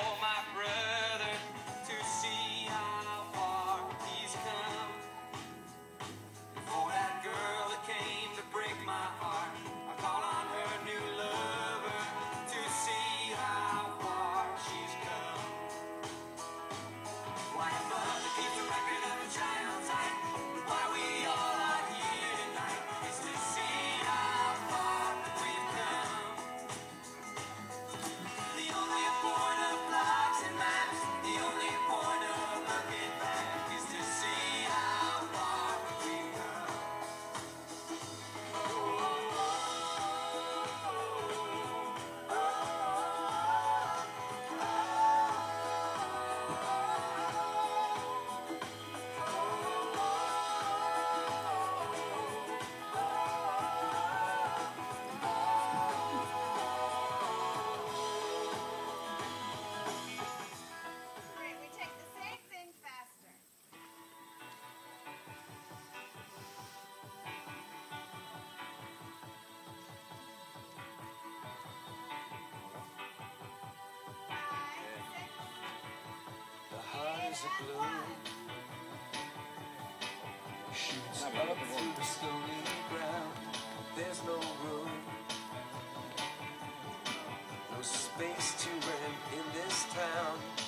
for my brother to see how far he's come. For that girl that came to break my heart, I call on her new lover to see how far she's come. Why a mother keeps a record of a child's height, why we all are here tonight is to see how far we've come. The only point of clocks and maps, the only point of looking back is to see how far we've come. Great, we take the same thing faster. Five, six, The heart is a blue, one. shoots up through the stony ground. There's no room, no space to rent in this town.